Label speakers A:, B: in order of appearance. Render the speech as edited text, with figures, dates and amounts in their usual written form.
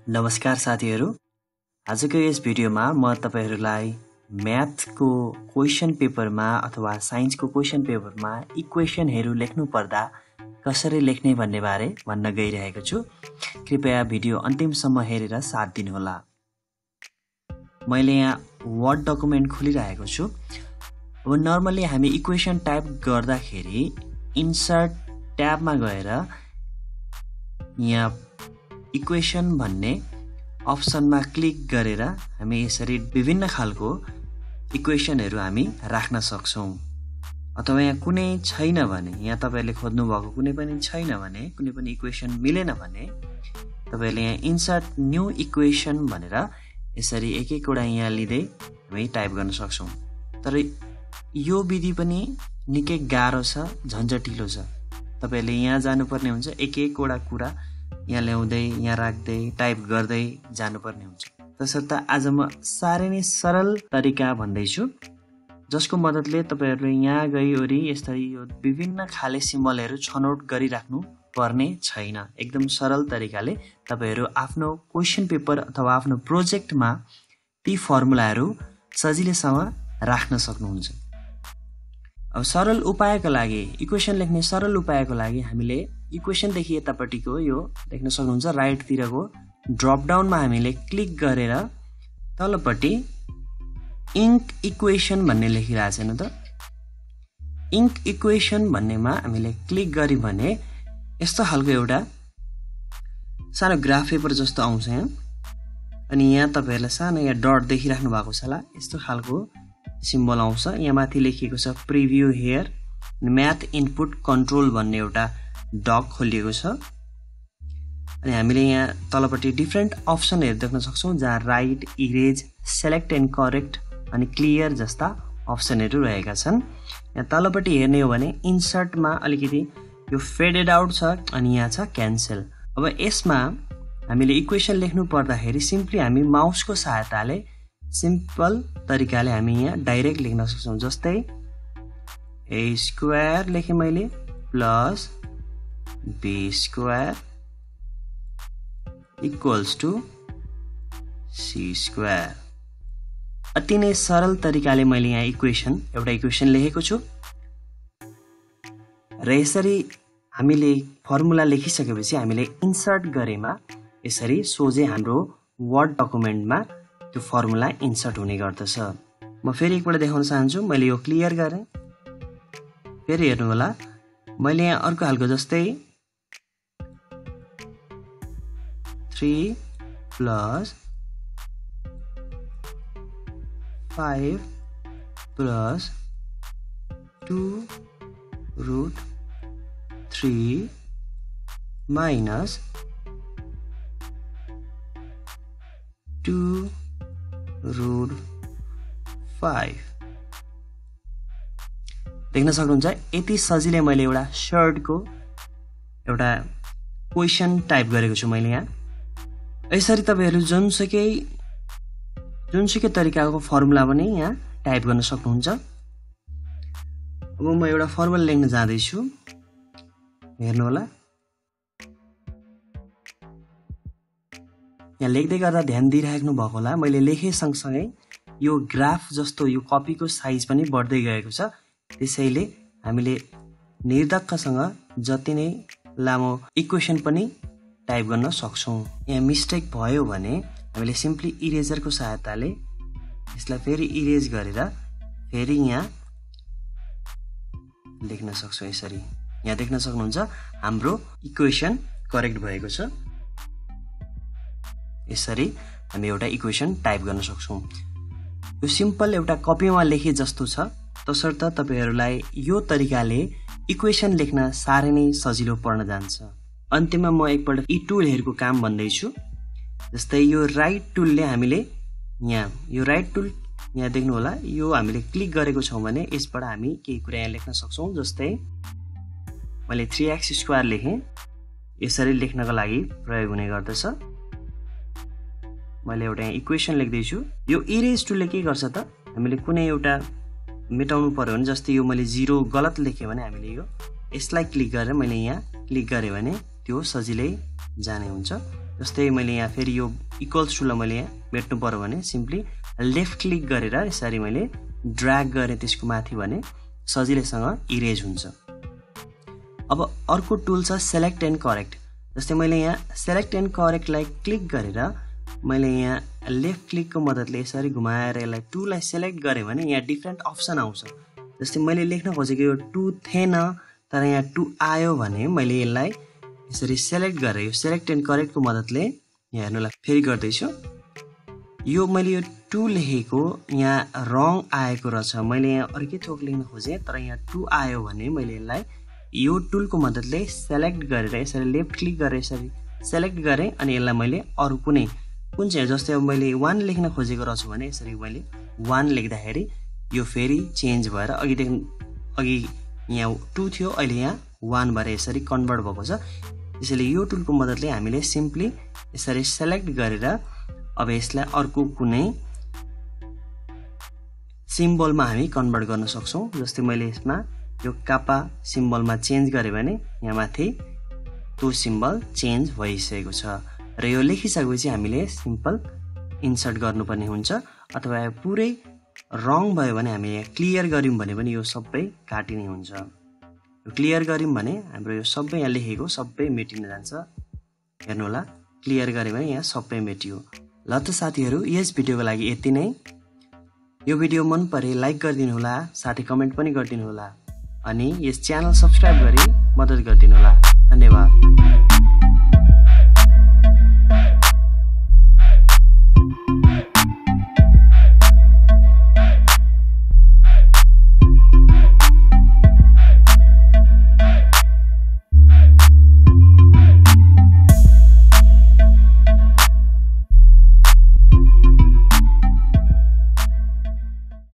A: नमस्कार साथीहरू, आजको यस भिडियोमा म तपाईहरुलाई म्याथको क्वेशन पेपरमा अथवा साइन्सको क्वेशन पेपरमा इक्वेशनहरू लेख्नु पर्दा कसरी लेख्ने भन्ने बारे भन्न गइरहेको छु। कृपया भिडियो अन्तिमसम्म हेरेर साथ दिनुहोला। मैले यहाँ वर्ड डकुमेन्ट खोलिरहेको छु। अब नर्मली हामी इक्वेशन टाइप गर्दाखेरि इन्सर्ट ट्याबमा गएर यहाँ इक्वेशन भन्ने अप्सनमा क्लिक गरेर हामी यसरी विभिन्न खालको इक्वेशनहरू हामी राख्न सक्छौं। अथवा यहाँ कुनै छैन भने, यहाँ तपाईले खोज्नु भएको कुनै पनि छैन भने, कुनै पनि इक्वेशन मिलेन भने तपाईले यहाँ इन्सर्ट न्यू इक्वेशन भनेर यसरी एक एकवटा यहाँ लिँदै हामी टाइप गर्न सक्छौं। तर यो विधि पनि निकै गाह्रो छ, झन्झटिलो छ। तपाईले यहाँ जानुपर्ने हुन्छ, एक एकवटा कुरा यहाँ ल्याउँदै यहाँ राख्दै टाइप गर्दै जानुपर्ने हुन्छ। तसर्थ आज म साह्रै नै सरल तरिका भन्दैछु, जसको मद्दतले तपाईहरुले यहाँ गइओरी यसरी यो विभिन्न खाले सिम्बलहरू छनौट गरिराख्नु पर्ने छैन। एकदम सरल तरिकाले तपाईहरु आफ्नो क्वेशन पेपर अथवा आफ्नो प्रोजेक्टमा ती फर्मुलाहरू सजिलैसँग राख्न सक्नुहुन्छ। अब सरल उपायको लागि, इक्वेशन लेख्ने सरल उपायको लागि हामीले इक्वेशन देखि यतापट्टिको यो देख्न सक्नुहुन्छ, राइट तिरको ड्रप डाउनमा हामीले क्लिक गरेर तलपट्टि इंक इक्वेशन भन्ने लेखिरहेको छैन त, इंक इक्वेशन भन्नेमा हामीले क्लिक गरि भने यस्तो खालको एउटा सानो ग्राफ पेपर जस्तो आउँछ यहाँ। अनि यहाँ तपाईहरुले सानो यहाँ डट देखिराख्नु भएको छ ला, यस्तो खालको सिम्बल आउँछ। यहाँ माथि लेखिएको छ preview here, math input control भन्ने एउटा डक खोलिएको छ। अनि हामीले यहाँ तलपट्टि डिफरेन्ट अप्सनहरु देख्न सक्छौं, जहाँ write, erase, select and correct अनि क्लियर जस्ता अप्सनहरु रहेका छन्। यहाँ तलपट्टि हेर्ने हो भने इन्सर्टमा अलिकति यो फेडेड आउट छ अनि यहाँ छ क्यान्सल। अब यसमा हामीले इक्वेशन लेख्नु पर्दाखेरि सिम्पली हामी माउसको सहायताले सिम्पल तरिकाले हामी यहाँ डाइरेक्ट लेख्न सक्छौं। जस्तै a स्क्वायर लेखे मैले plus b square equals to c square. अति नै सरल तरिकाले मैले यहाँ एउटा इक्वेशन लेखेको छु। र यसरी हामीले फर्मुला लेखिसकेपछि हामीले इन्सर्ट गरेमा यसरी सोझै हाम्रो वर्ड डकुमेन्टमा त्यो फर्मुला इन्सर्ट हुने गर्दछ। म फेरि एकपल्ट देखाउन चाहन्छु। मैले यो क्लियर गरे, फेरि हेर्नु होला, मैले यहाँ अर्को हालको जस्तै 3 plus 5 plus 2 root 3 minus 2 root 5 देख्न सक्नुहुन्छ। यति सजिलै मैले एउटा सर्टको एउटा क्वेशन टाइप गरेको छु मैले यहाँ। यसरी तपाईहरु जुनसुकै तरिकाको फर्मुला पनि यहाँ टाइप गर्न सक्नुहुन्छ। अब म एउटा फर्मुला लेख्न जाँदै छु, हेर्नु होला। यहाँ लेख्दै गर्दा ध्यान दिइराख्नु भएको होला, मैले लेखे सँगसँगै यो ग्राफ जस्तो यो कपीको साइज पनि बढ्दै गएको छ। त्यसैले हामीले निर्धक्कसँग जति नै लामो इक्वेशन पनि टाइप गर्न सक्छौं। यहाँ मिस्टेक भयो भने हामीले सिम्पली इरेजरको सहायताले यसलाई फेरि इरेज गरेर फेरि यहाँ लेख्न सक्छौं। यसरी यहाँ देख्न सक्नुहुन्छ हाम्रो इक्वेशन करेक्ट भएको छ। यसरी हामी एउटा इक्वेशन टाइप गर्न सक्छौं। यो सिम्पल एउटा कपीमा लेखे जस्तो छ। तसर्थ तपाईहरुलाई यो तरिकाले इक्वेशन लेख्न साह्रै नै सजिलो पर्न जान्छ। अन्त्यमा म एकपल्ट यी टुलहरुको काम भन्दैछु। जस्तै यो राइट टुलले हामीले यहाँ यो राइट टुल यहाँ देख्नु होला, यो हामीले क्लिक गरेको छौं भने यसबाट हामी केही कुरा यहाँ लेख्न सक्छौं। जस्तै मैले 3x स्क्वायर लेखे, यसरी लेख्नको लागि प्रयोग हुने गर्दछ। मैले एउटा यहाँ इक्वेशन लेख्दै छु। यो इरेज टुलले के गर्छ त, हामीले कुनै एउटा मेटाउनु पर्यो भने, जस्तै यो मैले 0 गलत लेखे भने हामीले यसलाई क्लिक गरेर मैले यहाँ क्लिक गरे भने त्यो सजिलै जाने हुन्छ। जस्तै मैले यहाँ फेरि यो इक्वल्स टु लाई मैले यहाँ मेट्नु पर्यो भने सिम्पली लेफ्ट क्लिक गरेर यसरी मैले ड्र्याग गरेँ त्यसको माथि भने सजिलैसँग इरेज हुन्छ। अब अर्को टुल छ सेलेक्ट एन्ड करेक्ट। जस्तै मैले यहाँ सेलेक्ट एन्ड करेक्टलाई क्लिक गरेर मैले यहाँ लेफ्ट क्लिकको मद्दतले यसरी घुमाएर यसलाई टुलाई सेलेक्ट गरेँ भने यहाँ डिफ्रेन्ट अप्सन आउँछ। जस्तै मैले लेख्न खोजेको यो टु थिएन तर यहाँ टु आयो भने मैले यसलाई यसरी सेलेक्ट गरेँ। यो सेलेक्ट एन्ड करेक्टको मद्दतले यहाँ हेर्नुलाई फेरि गर्दैछु। यो मैले यो टु लेखेको यहाँ रङ आएको रहेछ। मैले यहाँ अर्कै थोक लेख्न खोजेँ तर यहाँ टु आयो भने मैले यसलाई यो टुलको मद्दतले सेलेक्ट गरेर यसरी लेफ्ट क्लिक गरेर यसरी सेलेक्ट गरेँ अनि यसलाई मैले अरू कुन चाहिँ जस्तै अब मैले 1 लेख्न खोजेको रहेछु भने यसरी मैले 1 लेख्दाखेरि यो फेरि चेन्ज भएर अघि यहाँ 2 थियो अहिले यहाँ 1 भएर यसरी कन्भर्ट भएको छ। त्यसैले यो टुलको मद्दतले हामीले सिम्पली यसरी सेलेक्ट गरेर अब यसलाई अर्को कुनै सिम्बलमा हामी कन्भर्ट गर्न सक्छौं। जस्तै मैले यसमा यो कापा सिम्बलमा चेन्ज गरे भने यहाँ माथि त्यो सिम्बल चेन्ज भइसकेको छ र यो लेखिसकेपछि हामीले सिम्पल इन्सर्ट गर्नुपर्ने हुन्छ अथवा पुरै रङ भयो भने हामी यहाँ क्लियर गर्यौं भने पनि यो सबै काटिने हुन्छ। यो क्लियर गर्यौं भने हाम्रो यो सबै यहाँ लेखेको सबै मेटिन जान्छ। हेर्नु होला क्लियर गरे भने यहाँ सबै मेटियो। ल त साथीहरु यस भिडियोको लागि यति नै। यो भिडियो मन परे लाइक गरिदिनु होला, साथै कमेन्ट पनि गरिदिनु होला अनि यस च्यानल सब्स्क्राइब गरी मद्दत गरिदिनु होला। धन्यवाद।